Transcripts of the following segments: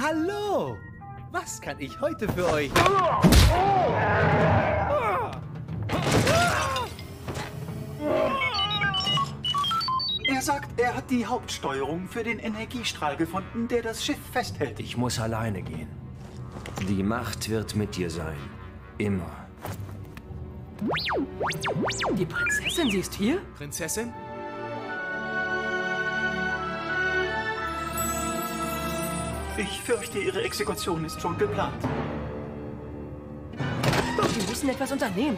Hallo! Was kann ich heute für euch? Er sagt, er hat die Hauptsteuerung für den Energiestrahl gefunden, der das Schiff festhält. Ich muss alleine gehen. Die Macht wird mit dir sein. Immer. Die Prinzessin, sie ist hier? Prinzessin? Ich fürchte, Ihre Exekution ist schon geplant. Wir müssen etwas unternehmen.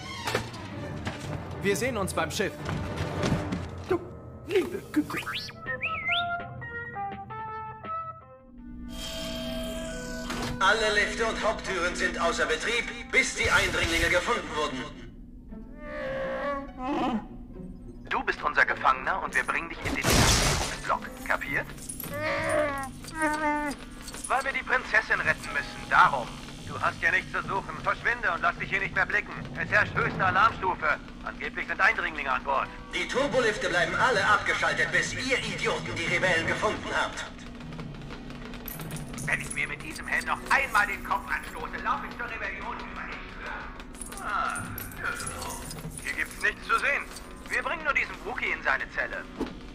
Wir sehen uns beim Schiff. Du, liebe Güte. Alle Lifte und Haupttüren sind außer Betrieb, bis die Eindringlinge gefunden wurden. Du bist unser Gefangener und wir bringen dich in den Block. Kapiert? Weil wir die Prinzessin retten müssen, darum. Du hast ja nichts zu suchen. Verschwinde und lass dich hier nicht mehr blicken. Es herrscht höchste Alarmstufe. Angeblich sind Eindringlinge an Bord. Die Turbolifte bleiben alle abgeschaltet, bis ihr Idioten die Rebellen gefunden habt. Wenn ich mir mit diesem Helm noch einmal den Kopf anstoße, laufe ich zur Rebellion über. Ich schwöre. Genau. Hier gibt's nichts zu sehen. Wir bringen nur diesen Wookie in seine Zelle.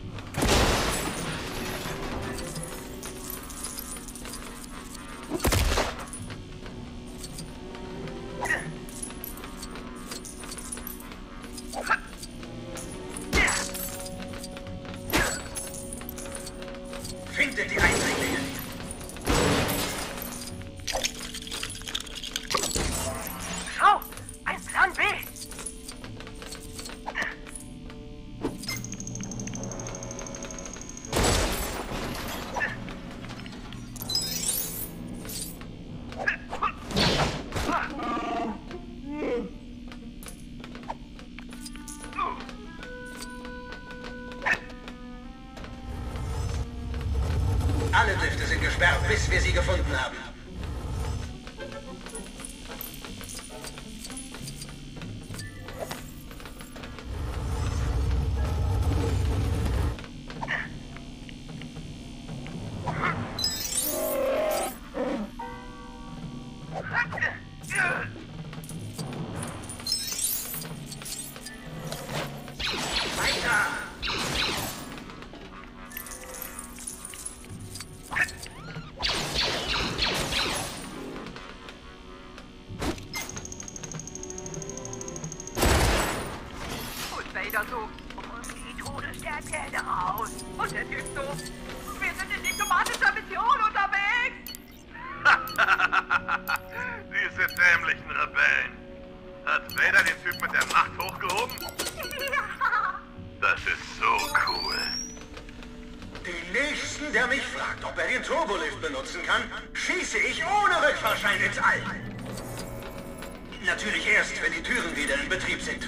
Findet die Eindringlinge. Schau! Ein Plan B! Alle Lifte sind gesperrt, bis wir sie gefunden haben. So. Und die Todessternzähne raus. Und der Typ so. Wir sind in diplomatischer Mission unterwegs. Diese dämlichen Rebellen. Hat Vader den Typ mit der Macht hochgehoben? Ja. Das ist so cool. Den nächsten, der mich fragt, ob er den Turbolift benutzen kann, schieße ich ohne Rückfahrschein ins All. Natürlich erst, wenn die Türen wieder in Betrieb sind.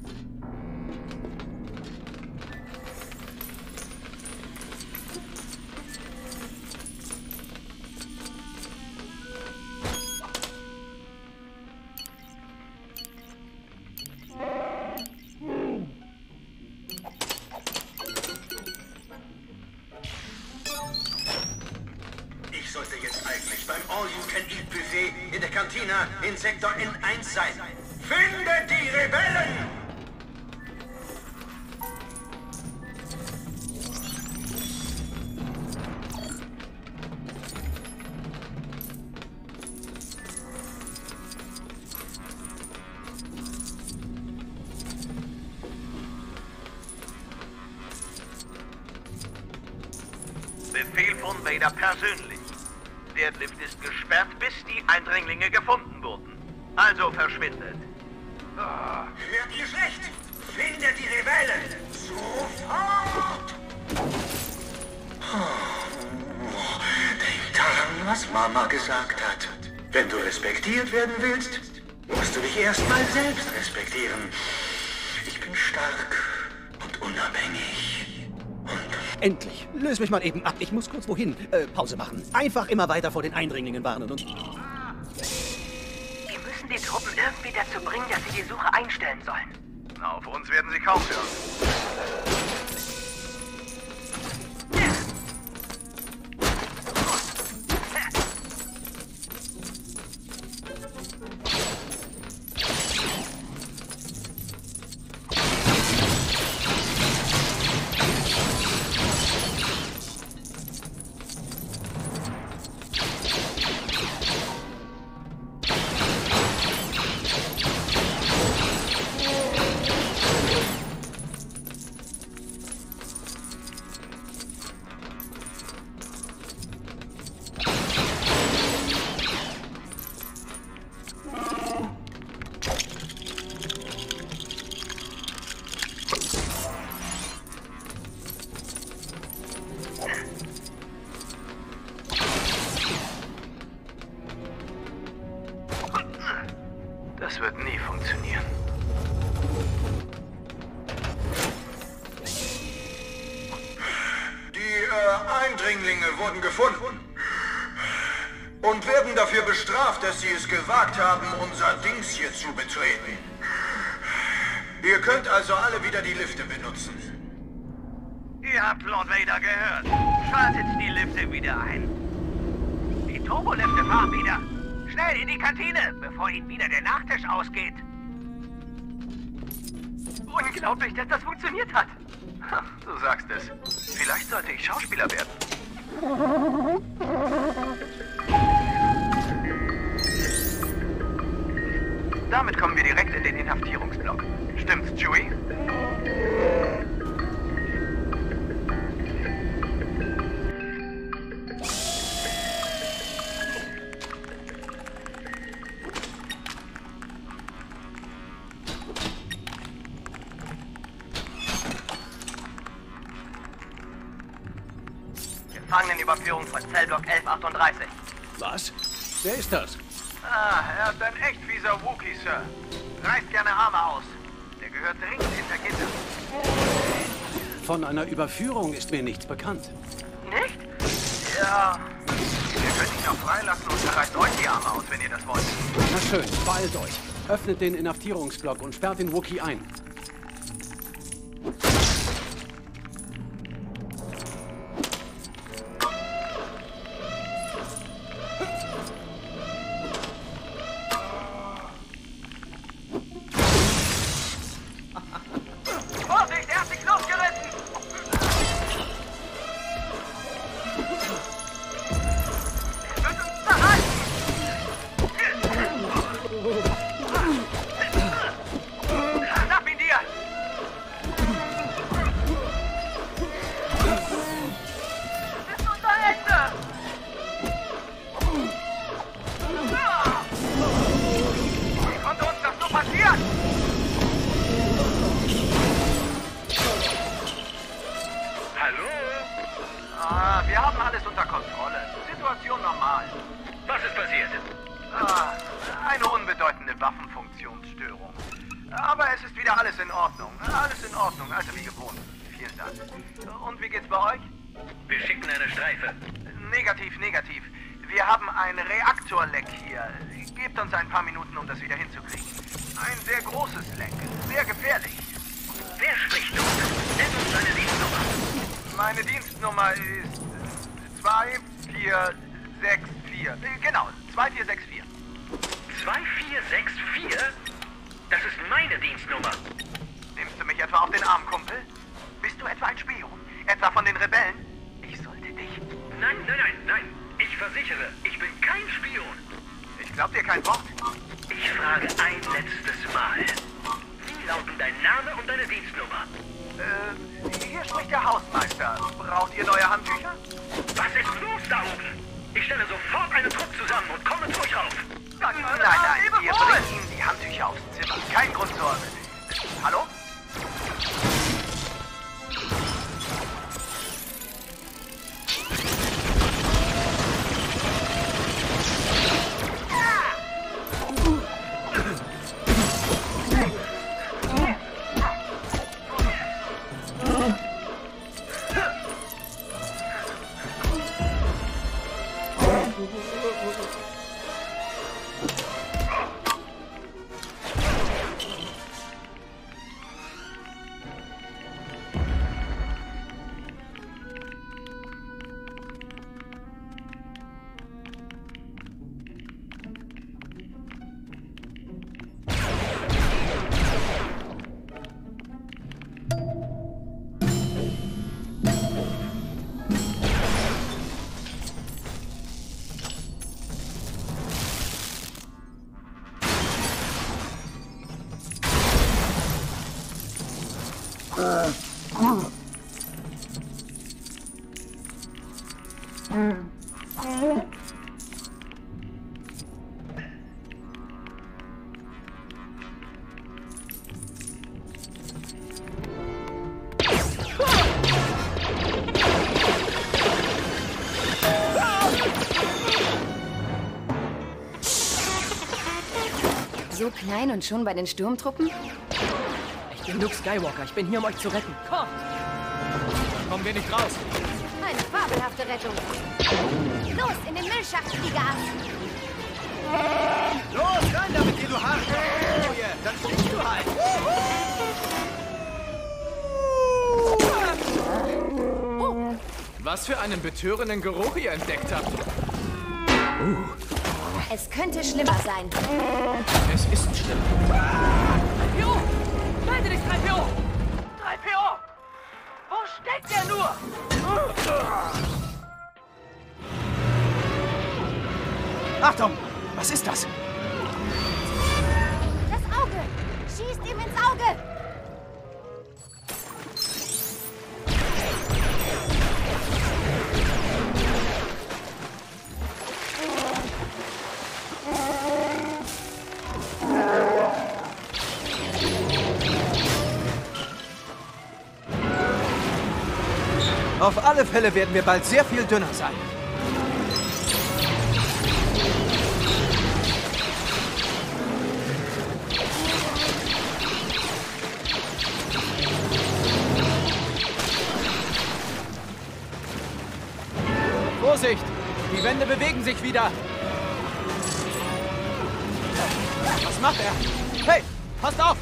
Ich sollte jetzt eigentlich beim All-You-Can-Eat-Buffet in der Kantina in Sektor N1 sein. Findet die Rebellen! Befehl von Vader persönlich. Der Lift ist gesperrt, bis die Eindringlinge gefunden wurden. Also verschwindet. Hört ihr schlecht? Findet die Rebellen! Sofort! Denk daran, was Mama gesagt hat. Wenn du respektiert werden willst, musst du dich erstmal selbst respektieren. Ich bin stark und unabhängig. Endlich. Löse mich mal eben ab. Ich muss kurz wohin. Pause machen. Einfach immer weiter vor den Eindringlingen warnen und... Wir müssen die Truppen irgendwie dazu bringen, dass sie die Suche einstellen sollen. Auf uns werden sie kaum hören. Eindringlinge wurden gefunden und werden dafür bestraft, dass sie es gewagt haben, unser Dings hier zu betreten. Ihr könnt also alle wieder die Lifte benutzen. Ihr habt Lord Vader gehört. Schaltet die Lifte wieder ein. Die Turbolifte fahren wieder. Schnell in die Kantine, bevor Ihnen wieder der Nachtisch ausgeht. Unglaublich, dass das funktioniert hat. Du sagst es. Vielleicht sollte ich Schauspieler werden. Damit kommen wir direkt in den Inhaftierungsblock. Stimmt's, Chewie? Gefangenenüberführung von Zellblock 1138. Was? Wer ist das? Er ist ein echt fieser Wookie, Sir. Reißt gerne Arme aus. Der gehört dringend hinter Gitter. Von einer Überführung ist mir nichts bekannt. Nicht? Ja. Wir können ihn auch freilassen und zerreißt euch die Arme aus, wenn ihr das wollt. Na schön, beeilt euch. Öffnet den Inhaftierungsblock und sperrt den Wookie ein. Vorsicht, er hat sich losgerissen! Er wird uns zerreißen! Schnapp ihn dir! Das ist unser Echter! Wie konnte uns das so passieren? Wir haben alles unter Kontrolle. Situation normal. Was ist passiert? Eine unbedeutende Waffenfunktionsstörung. Aber es ist wieder alles in Ordnung. Alles in Ordnung, also wie gewohnt. Vielen Dank. Und wie geht's bei euch? Wir schicken eine Streife. Negativ, negativ. Wir haben ein Reaktorleck hier. Gebt uns ein paar Minuten, um das wieder hinzukriegen. Ein sehr großes Leck. Sehr gefährlich. Wer spricht dort? Nenn uns deine Dienstnummer. Meine Dienstnummer ist 2464. Genau, 2464. 2464? Das ist meine Dienstnummer. Nimmst du mich etwa auf den Arm, Kumpel? Bist du etwa ein Spion? Etwa von den Rebellen? Ich sollte dich... Nein. Ich versichere, ich bin kein Spion. Ich glaub dir kein Wort. Ich frage ein letztes Mal. Wie lauten dein Name und deine Dienstnummer? Hier spricht der Hausmeister. Braucht ihr neue Handtücher? Was ist los da oben? Ich stelle sofort einen Trupp zusammen und komme zu euch rauf. Nein, wir bringen Ihnen die Handtücher aufs Zimmer. Kein Grund zur Sorge. Hallo? So klein und schon bei den Sturmtruppen? Ich bin Luke Skywalker. Ich bin hier, um euch zu retten. Kommt! Kommen wir nicht raus. eine fabelhafte Rettung. Los, in den Müllschacht, Fliegeass. Los, rein damit, dir, du Haarfolie! Dann fliegst du halt! Was für einen betörenden Geruch ihr entdeckt habt. Es könnte schlimmer sein. Es ist schlimm. 3PO! Melde dich, 3PO! 3PO! Wo steckt der nur? Achtung! Was ist das? Das Auge! Schießt ihm ins Auge! Auf alle Fälle werden wir bald sehr viel dünner sein. Vorsicht! Die Wände bewegen sich wieder! Was macht er? Hey, passt auf!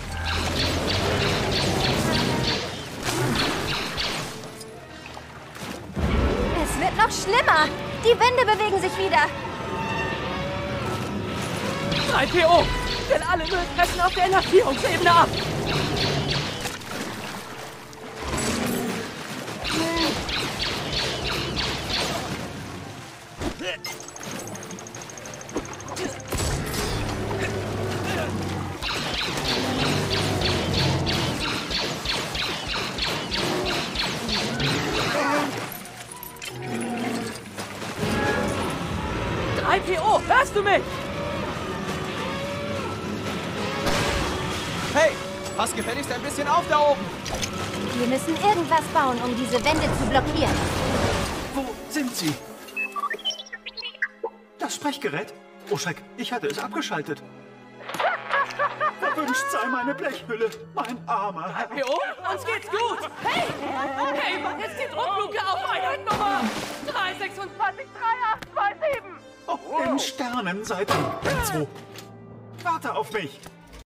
Es wird noch schlimmer. Die Wände bewegen sich wieder. 3PO! Stell alle Mülltreppen auf der Lackierungsebene ab! IPO, hörst du mich? Hey, pass gefälligst ein bisschen auf da oben! Wir müssen irgendwas bauen, um diese Wände zu blockieren. Wo sind Sie? Das Sprechgerät? Oh Schreck, ich hatte es abgeschaltet. Verwünscht sei meine Blechhülle, mein armer Herr. IPO, uns geht's gut! Hey! Hey, mach jetzt die Druckluke auf Einheitennummer! 3263827! Auf den Sternen seid ihr, Benzo. Warte auf mich.